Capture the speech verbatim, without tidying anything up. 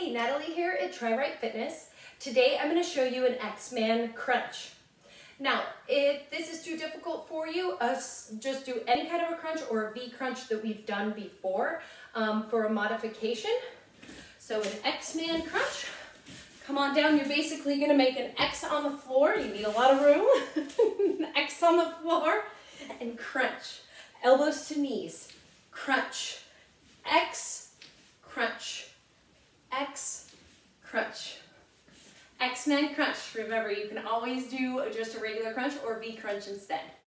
Hey, Natalie here at Try Right Fitness. Today I'm going to show you an X-Man crunch. Now, if this is too difficult for you, us just do any kind of a crunch or a V crunch that we've done before um, for a modification. So an X-Man crunch, come on down. You're basically going to make an X on the floor. You need a lot of room. An X on the floor and crunch. Elbows to knees, crunch, X, crunch, X, crunch. X-Man crunch. Remember, you can always do just a regular crunch or V crunch instead.